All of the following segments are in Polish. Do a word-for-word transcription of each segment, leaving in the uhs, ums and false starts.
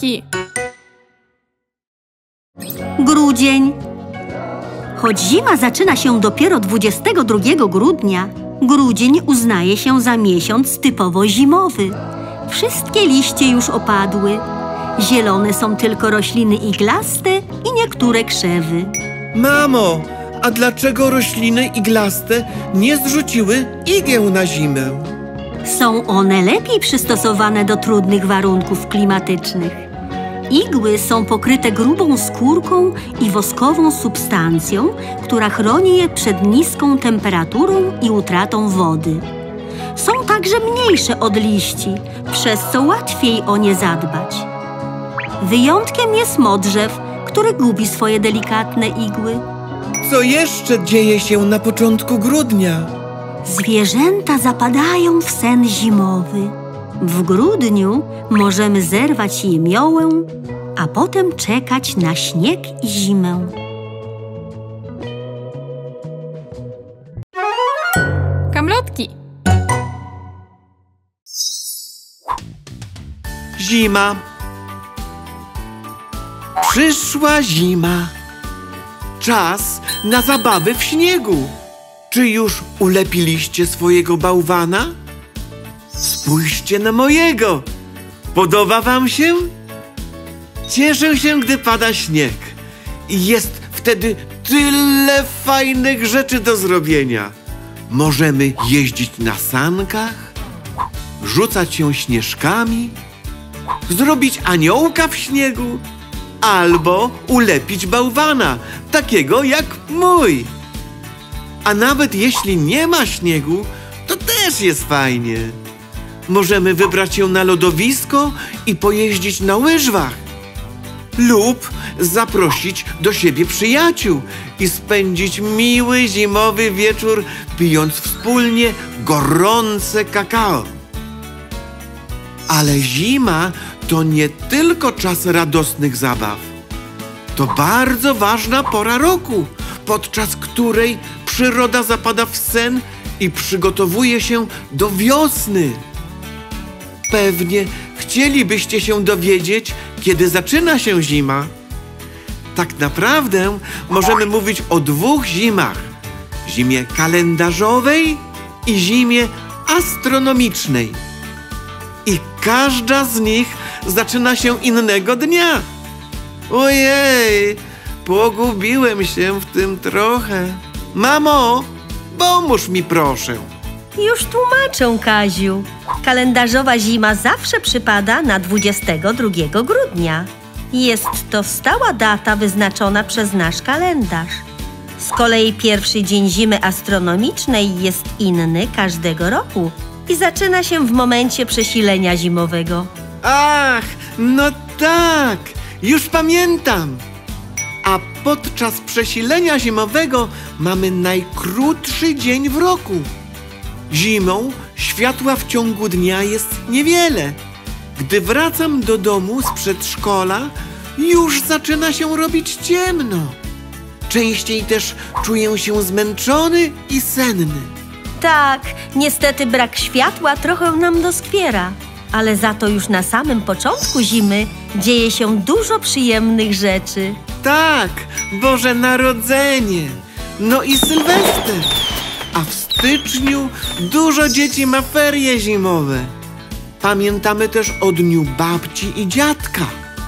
Kamlotki. Grudzień. Choć zima zaczyna się dopiero dwudziestego drugiego grudnia, grudzień uznaje się za miesiąc typowo zimowy. Wszystkie liście już opadły. Zielone są tylko rośliny iglaste i niektóre krzewy. Mamo, a dlaczego rośliny iglaste nie zrzuciły igieł na zimę? Są one lepiej przystosowane do trudnych warunków klimatycznych. Igły są pokryte grubą skórką i woskową substancją, która chroni je przed niską temperaturą i utratą wody. Są także mniejsze od liści, przez co łatwiej o nie zadbać. Wyjątkiem jest modrzew, który gubi swoje delikatne igły. Co jeszcze dzieje się na początku grudnia? Zwierzęta zapadają w sen zimowy. W grudniu możemy zerwać jemiołę, a potem czekać na śnieg i zimę. Kamlotki. Zima. Przyszła zima. Czas na zabawy w śniegu. Czy już ulepiliście swojego bałwana? Spójrzcie na mojego. Podoba wam się? Cieszę się, gdy pada śnieg. I jest wtedy tyle fajnych rzeczy do zrobienia. Możemy jeździć na sankach, rzucać się śnieżkami, zrobić aniołka w śniegu albo ulepić bałwana, takiego jak mój. A nawet jeśli nie ma śniegu, to też jest fajnie. Możemy wybrać się na lodowisko i pojeździć na łyżwach. Lub zaprosić do siebie przyjaciół i spędzić miły zimowy wieczór, pijąc wspólnie gorące kakao. Ale zima to nie tylko czas radosnych zabaw. To bardzo ważna pora roku, podczas której przyroda zapada w sen i przygotowuje się do wiosny. Pewnie chcielibyście się dowiedzieć, kiedy zaczyna się zima. Tak naprawdę możemy mówić o dwóch zimach. Zimie kalendarzowej i zimie astronomicznej. I każda z nich zaczyna się innego dnia. Ojej, pogubiłem się w tym trochę. Mamo, pomóż mi proszę. Już tłumaczę, Kaziu. Kalendarzowa zima zawsze przypada na dwudziestego drugiego grudnia. Jest to stała data wyznaczona przez nasz kalendarz. Z kolei pierwszy dzień zimy astronomicznej jest inny każdego roku i zaczyna się w momencie przesilenia zimowego. Ach, no tak, już pamiętam. A podczas przesilenia zimowego mamy najkrótszy dzień w roku. Zimą światła w ciągu dnia jest niewiele. Gdy wracam do domu z przedszkola, już zaczyna się robić ciemno. Częściej też czuję się zmęczony i senny. Tak, niestety brak światła trochę nam doskwiera, ale za to już na samym początku zimy dzieje się dużo przyjemnych rzeczy. Tak, Boże Narodzenie, no i Sylwester. A w styczniu dużo dzieci ma ferie zimowe. Pamiętamy też o Dniu Babci i Dziadka.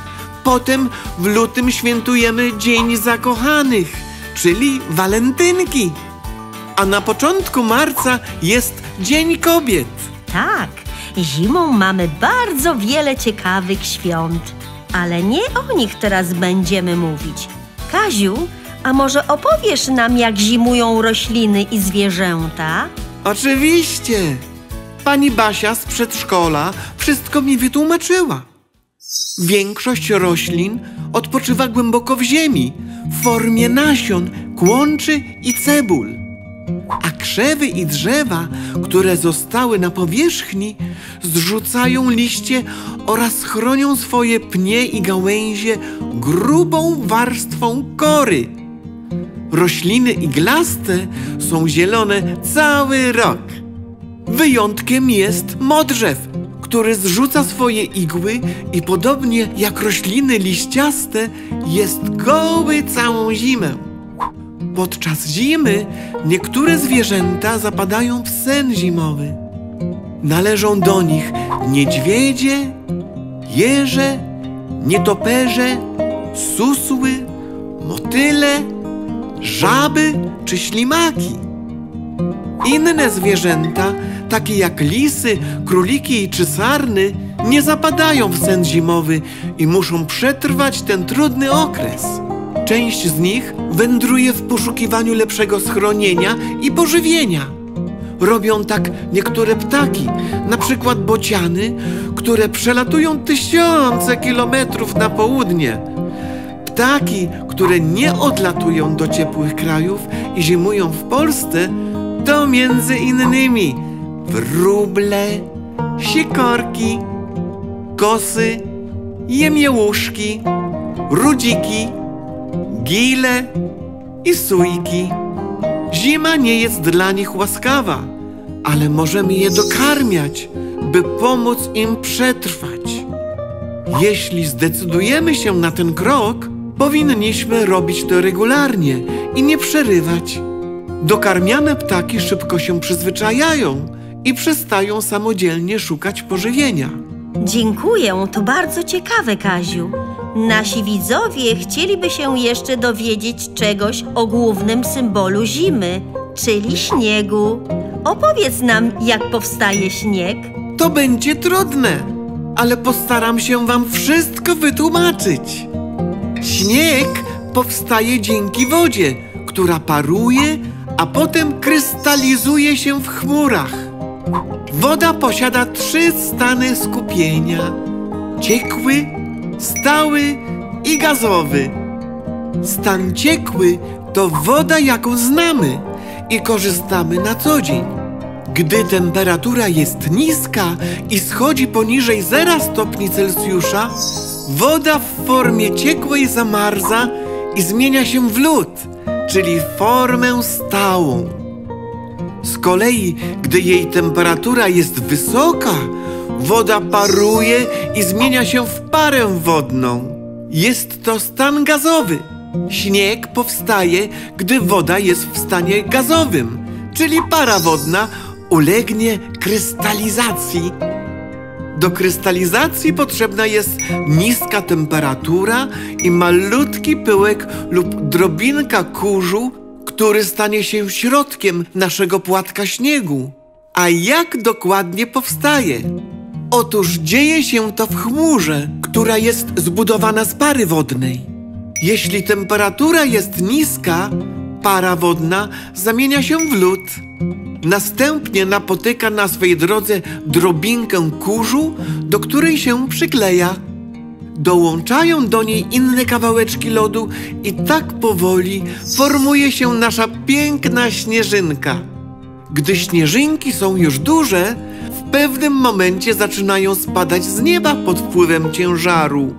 Potem w lutym świętujemy Dzień Zakochanych, czyli walentynki. A na początku marca jest Dzień Kobiet. Tak, zimą mamy bardzo wiele ciekawych świąt, ale nie o nich teraz będziemy mówić. Kaziu, a może opowiesz nam, jak zimują rośliny i zwierzęta? Oczywiście. Pani Basia z przedszkola wszystko mi wytłumaczyła. Większość roślin odpoczywa głęboko w ziemi, w formie nasion, kłączy i cebul. A krzewy i drzewa, które zostały na powierzchni, zrzucają liście oraz chronią swoje pnie i gałęzie grubą warstwą kory. Rośliny iglaste są zielone cały rok. Wyjątkiem jest modrzew, który zrzuca swoje igły i podobnie jak rośliny liściaste jest goły całą zimę. Podczas zimy niektóre zwierzęta zapadają w sen zimowy. Należą do nich niedźwiedzie, jeże, nietoperze, susły, motyle, żaby czy ślimaki. Inne zwierzęta, takie jak lisy, króliki czy sarny, nie zapadają w sen zimowy i muszą przetrwać ten trudny okres. Część z nich wędruje w poszukiwaniu lepszego schronienia i pożywienia. Robią tak niektóre ptaki, na przykład bociany, które przelatują tysiące kilometrów na południe. Ptaki, które nie odlatują do ciepłych krajów i zimują w Polsce, to między innymi wróble, sikorki, kosy, jemiołuszki, rudziki, gile i sójki. Zima nie jest dla nich łaskawa, ale możemy je dokarmiać, by pomóc im przetrwać. Jeśli zdecydujemy się na ten krok, powinniśmy robić to regularnie i nie przerywać. Dokarmiane ptaki szybko się przyzwyczajają i przestają samodzielnie szukać pożywienia. Dziękuję, to bardzo ciekawe, Kaziu. Nasi widzowie chcieliby się jeszcze dowiedzieć czegoś o głównym symbolu zimy, czyli śniegu. Opowiedz nam, jak powstaje śnieg. To będzie trudne, ale postaram się wam wszystko wytłumaczyć. Śnieg powstaje dzięki wodzie, która paruje, a potem krystalizuje się w chmurach. Woda posiada trzy stany skupienia: ciekły, stały i gazowy. Stan ciekły to woda, jaką znamy i korzystamy na co dzień. Gdy temperatura jest niska i schodzi poniżej zera stopni Celsjusza, woda w formie ciekłej zamarza i zmienia się w lód, czyli formę stałą. Z kolei, gdy jej temperatura jest wysoka, woda paruje i zmienia się w parę wodną. Jest to stan gazowy. Śnieg powstaje, gdy woda jest w stanie gazowym, czyli para wodna ulegnie krystalizacji. Do krystalizacji potrzebna jest niska temperatura i malutki pyłek lub drobinka kurzu, który stanie się środkiem naszego płatka śniegu. A jak dokładnie powstaje? Otóż dzieje się to w chmurze, która jest zbudowana z pary wodnej. Jeśli temperatura jest niska, para wodna zamienia się w lód. Następnie napotyka na swej drodze drobinkę kurzu, do której się przykleja. Dołączają do niej inne kawałeczki lodu i tak powoli formuje się nasza piękna śnieżynka. Gdy śnieżynki są już duże, w pewnym momencie zaczynają spadać z nieba pod wpływem ciężaru.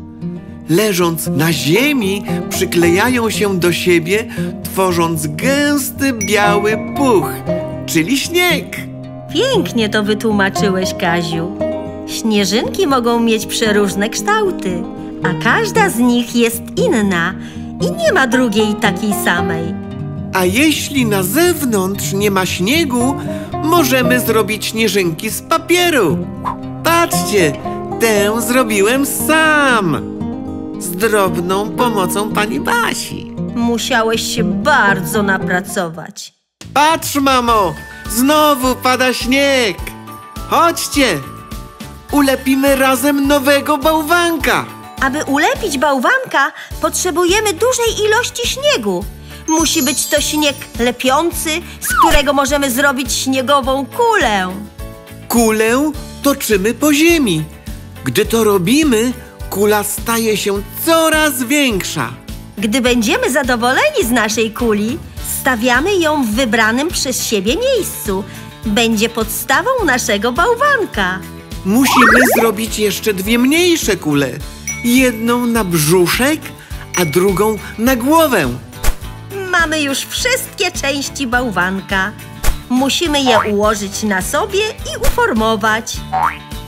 Leżąc na ziemi, przyklejają się do siebie, tworząc gęsty biały puch, czyli śnieg. Pięknie to wytłumaczyłeś, Kaziu. Śnieżynki mogą mieć przeróżne kształty, a każda z nich jest inna i nie ma drugiej takiej samej. A jeśli na zewnątrz nie ma śniegu, możemy zrobić śnieżynki z papieru. Patrzcie, tę zrobiłem sam, z drobną pomocą pani Basi. Musiałeś się bardzo napracować. Patrz, mamo, znowu pada śnieg. Chodźcie, ulepimy razem nowego bałwanka. Aby ulepić bałwanka, potrzebujemy dużej ilości śniegu. Musi być to śnieg lepiący, z którego możemy zrobić śniegową kulę. Kulę toczymy po ziemi. Gdy to robimy, kula staje się coraz większa. Gdy będziemy zadowoleni z naszej kuli, stawiamy ją w wybranym przez siebie miejscu. Będzie podstawą naszego bałwanka. Musimy zrobić jeszcze dwie mniejsze kule. Jedną na brzuszek, a drugą na głowę. Mamy już wszystkie części bałwanka. Musimy je ułożyć na sobie i uformować.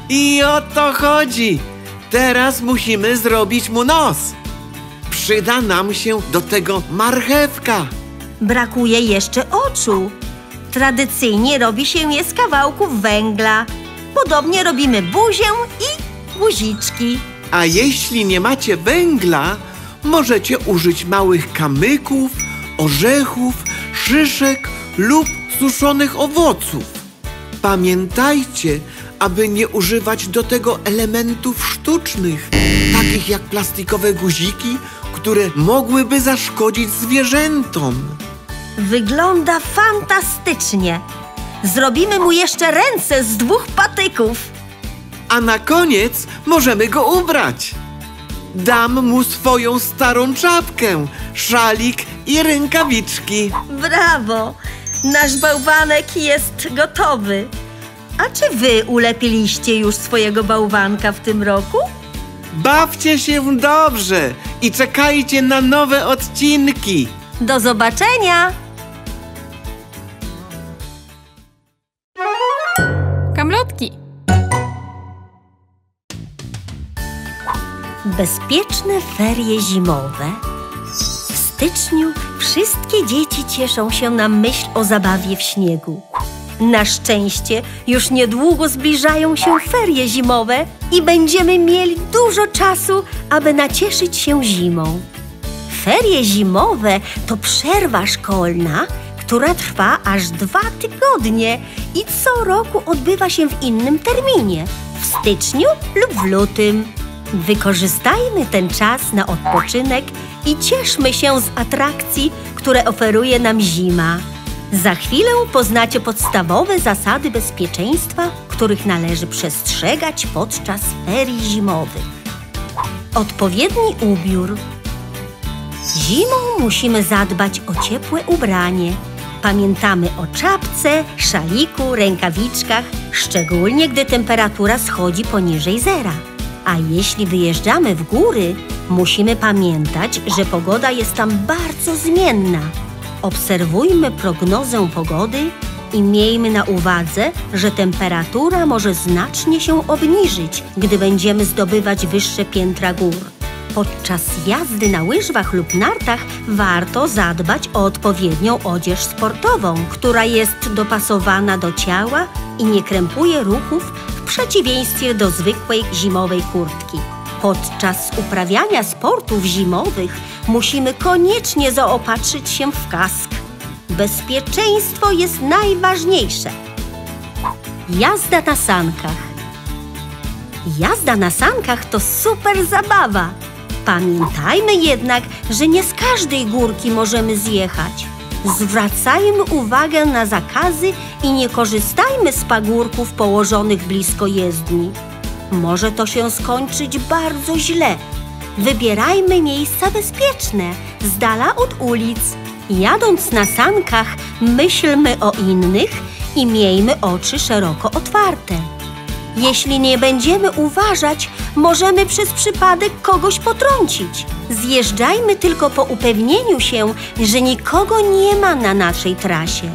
I o to chodzi. Teraz musimy zrobić mu nos. Przyda nam się do tego marchewka. Brakuje jeszcze oczu. Tradycyjnie robi się je z kawałków węgla. Podobnie robimy buzię i guziczki. A jeśli nie macie węgla, możecie użyć małych kamyków, orzechów, szyszek lub suszonych owoców. Pamiętajcie, aby nie używać do tego elementów sztucznych, takich jak plastikowe guziki, które mogłyby zaszkodzić zwierzętom. Wygląda fantastycznie. Zrobimy mu jeszcze ręce z dwóch patyków. A na koniec możemy go ubrać. Dam mu swoją starą czapkę, szalik i rękawiczki. Brawo! Nasz bałwanek jest gotowy. A czy wy ulepiliście już swojego bałwanka w tym roku? Bawcie się dobrze i czekajcie na nowe odcinki. Do zobaczenia! Kamlotki. Bezpieczne ferie zimowe. W styczniu wszystkie dzieci cieszą się na myśl o zabawie w śniegu. Na szczęście już niedługo zbliżają się ferie zimowe i będziemy mieli dużo czasu, aby nacieszyć się zimą. Ferie zimowe to przerwa szkolna, która trwa aż dwa tygodnie i co roku odbywa się w innym terminie, w styczniu lub w lutym. Wykorzystajmy ten czas na odpoczynek i cieszmy się z atrakcji, które oferuje nam zima. Za chwilę poznacie podstawowe zasady bezpieczeństwa, których należy przestrzegać podczas ferii zimowych. Odpowiedni ubiór. Zimą musimy zadbać o ciepłe ubranie. Pamiętamy o czapce, szaliku, rękawiczkach, szczególnie gdy temperatura schodzi poniżej zera. A jeśli wyjeżdżamy w góry, musimy pamiętać, że pogoda jest tam bardzo zmienna. Obserwujmy prognozę pogody i miejmy na uwadze, że temperatura może znacznie się obniżyć, gdy będziemy zdobywać wyższe piętra gór. Podczas jazdy na łyżwach lub nartach warto zadbać o odpowiednią odzież sportową, która jest dopasowana do ciała i nie krępuje ruchów w przeciwieństwie do zwykłej zimowej kurtki. Podczas uprawiania sportów zimowych musimy koniecznie zaopatrzyć się w kask. Bezpieczeństwo jest najważniejsze. Jazda na sankach. Jazda na sankach to super zabawa. Pamiętajmy jednak, że nie z każdej górki możemy zjechać. Zwracajmy uwagę na zakazy i nie korzystajmy z pagórków położonych blisko jezdni. Może to się skończyć bardzo źle. Wybierajmy miejsca bezpieczne, z dala od ulic. Jadąc na sankach, myślmy o innych i miejmy oczy szeroko otwarte. Jeśli nie będziemy uważać, możemy przez przypadek kogoś potrącić. Zjeżdżajmy tylko po upewnieniu się, że nikogo nie ma na naszej trasie.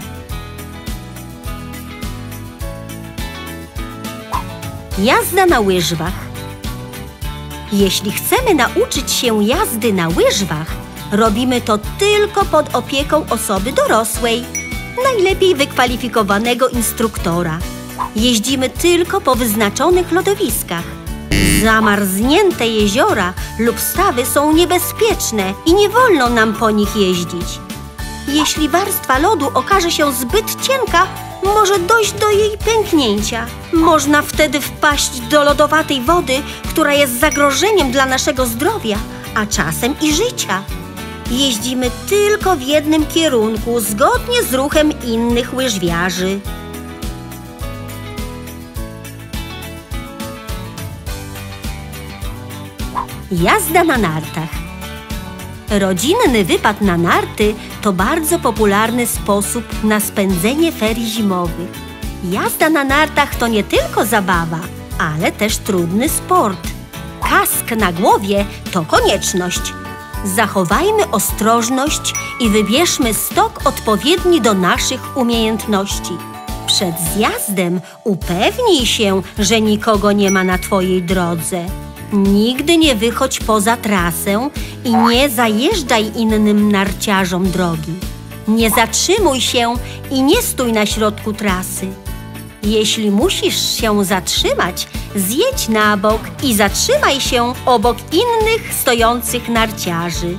Jazda na łyżwach. Jeśli chcemy nauczyć się jazdy na łyżwach, robimy to tylko pod opieką osoby dorosłej, najlepiej wykwalifikowanego instruktora. Jeździmy tylko po wyznaczonych lodowiskach. Zamarznięte jeziora lub stawy są niebezpieczne i nie wolno nam po nich jeździć. Jeśli warstwa lodu okaże się zbyt cienka, może dojść do jej pęknięcia. Można wtedy wpaść do lodowatej wody, która jest zagrożeniem dla naszego zdrowia, a czasem i życia. Jeździmy tylko w jednym kierunku, zgodnie z ruchem innych łyżwiarzy. Jazda na nartach. Rodzinny wypad na narty to bardzo popularny sposób na spędzenie ferii zimowych. Jazda na nartach to nie tylko zabawa, ale też trudny sport. Kask na głowie to konieczność. Zachowajmy ostrożność i wybierzmy stok odpowiedni do naszych umiejętności. Przed zjazdem upewnij się, że nikogo nie ma na twojej drodze. Nigdy nie wychodź poza trasę i nie zajeżdżaj innym narciarzom drogi. Nie zatrzymuj się i nie stój na środku trasy. Jeśli musisz się zatrzymać, zjedź na bok i zatrzymaj się obok innych stojących narciarzy.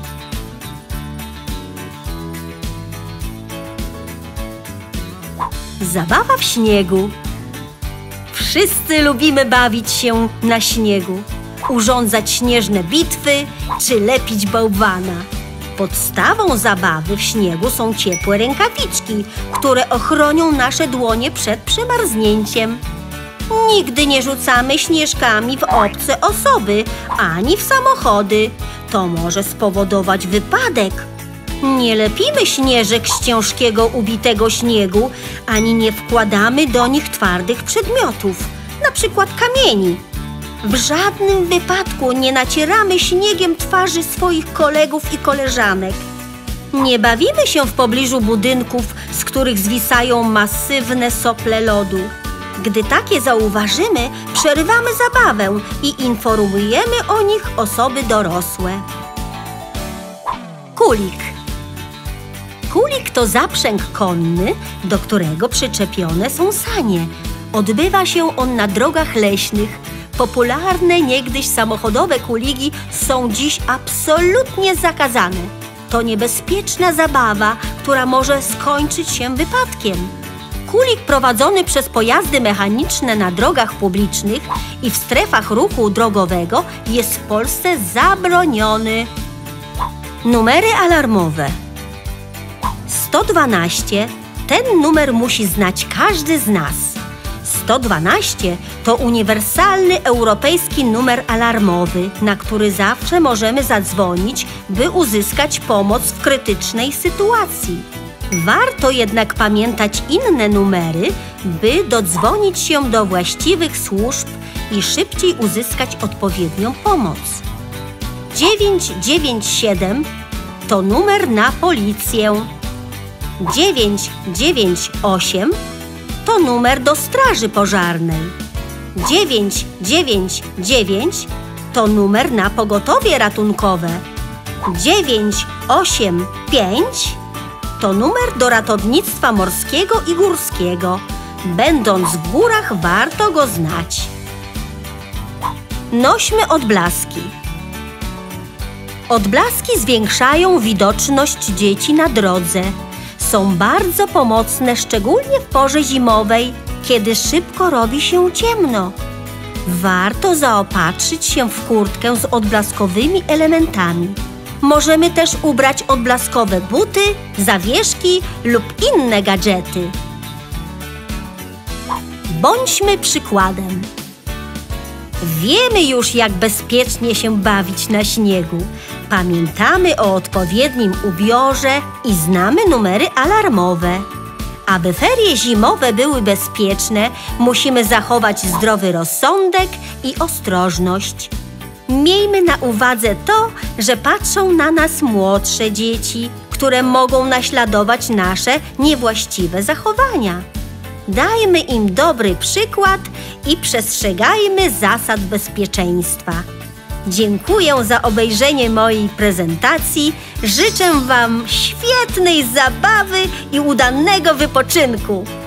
Zabawa w śniegu. Wszyscy lubimy bawić się na śniegu, urządzać śnieżne bitwy czy lepić bałwana. Podstawą zabawy w śniegu są ciepłe rękawiczki, które ochronią nasze dłonie przed przemarznięciem. Nigdy nie rzucamy śnieżkami w obce osoby ani w samochody. To może spowodować wypadek. Nie lepimy śnieżek z ciężkiego, ubitego śniegu, ani nie wkładamy do nich twardych przedmiotów, na przykład kamieni. W żadnym wypadku nie nacieramy śniegiem twarzy swoich kolegów i koleżanek. Nie bawimy się w pobliżu budynków, z których zwisają masywne sople lodu. Gdy takie zauważymy, przerywamy zabawę i informujemy o nich osoby dorosłe. Kulik. Kulik to zaprzęg konny, do którego przyczepione są sanie. Odbywa się on na drogach leśnych. Popularne niegdyś samochodowe kuligi są dziś absolutnie zakazane. To niebezpieczna zabawa, która może skończyć się wypadkiem. Kulik prowadzony przez pojazdy mechaniczne na drogach publicznych i w strefach ruchu drogowego jest w Polsce zabroniony. Numery alarmowe. sto dwanaście. Ten numer musi znać każdy z nas. sto dwanaście to uniwersalny europejski numer alarmowy, na który zawsze możemy zadzwonić, by uzyskać pomoc w krytycznej sytuacji. Warto jednak pamiętać inne numery, by dodzwonić się do właściwych służb i szybciej uzyskać odpowiednią pomoc. dziewięć dziewięć siedem to numer na policję. dziewięć dziewięć osiem to numer do straży pożarnej. dziewięć dziewięć dziewięć to numer na pogotowie ratunkowe. dziewięć osiem pięć to numer do ratownictwa morskiego i górskiego. Będąc w górach, warto go znać. Nośmy odblaski. Odblaski zwiększają widoczność dzieci na drodze. Są bardzo pomocne, szczególnie w porze zimowej, kiedy szybko robi się ciemno. Warto zaopatrzyć się w kurtkę z odblaskowymi elementami. Możemy też ubrać odblaskowe buty, zawieszki lub inne gadżety. Bądźmy przykładem. Wiemy już, jak bezpiecznie się bawić na śniegu. Pamiętamy o odpowiednim ubiorze i znamy numery alarmowe. Aby ferie zimowe były bezpieczne, musimy zachować zdrowy rozsądek i ostrożność. Miejmy na uwadze to, że patrzą na nas młodsze dzieci, które mogą naśladować nasze niewłaściwe zachowania. Dajmy im dobry przykład i przestrzegajmy zasad bezpieczeństwa. Dziękuję za obejrzenie mojej prezentacji. Życzę Wam świetnej zabawy i udanego wypoczynku.